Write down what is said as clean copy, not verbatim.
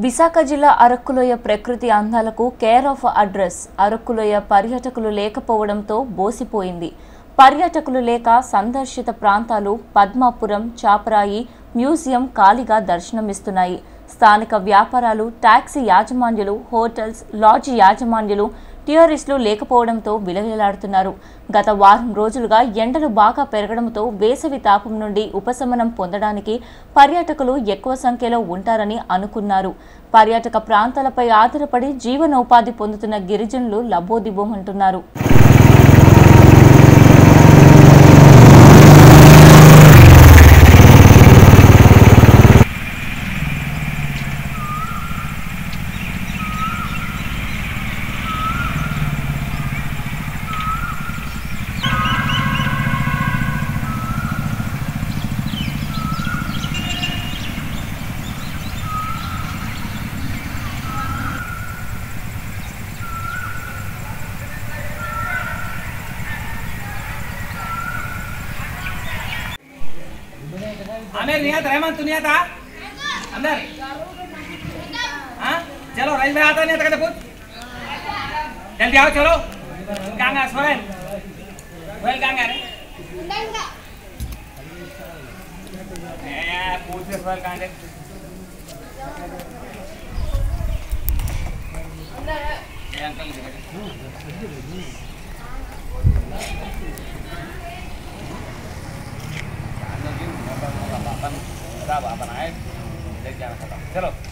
విశాఖ జిల్లా అరక్కులోయ ప్రకృతి అందాలకు కేర్ ఆఫ్ అడ్రస్ అరక్కులోయ పర్యాటకులు లేకపోవడంతో బోసిపోయింది. పర్యాటకులు లేక సందర్శిత ప్రాంతాలు పద్మాపురం, చాపరాయి, మ్యూజియం ఖాళీగా దర్శనమిస్తున్నాయి. స్థానిక వ్యాపారాలు, టాక్సీ యాజమాన్యులు, హోటల్స్, లాడ్జి యాజమాన్యులు టూరిస్టులు లేకపోవడంతో విలవిలాడుతున్నారు. గత వారం రోజులుగా ఎండలు బాగా పెరగడంతో వేసవి తాపం నుండి ఉపశమనం పొందడానికి పర్యాటకులు ఎక్కువ సంఖ్యలో ఉంటారని అనుకున్నారు. పర్యాటక ప్రాంతాలపై ఆధారపడి జీవనోపాధి పొందుతున్న గిరిజనులు లబోదిబోమంటున్నారు. आमिर नियत रहमान तू नियत आ अंदर हाँ चलो रेलवे आता नहीं तक पूछ जल्दी आओ चलो गांगा सोहेल सोहेल गांगा रे पूछ ले सोहेल गांगा uncle apa naik, jadi jangan kata. Chalo.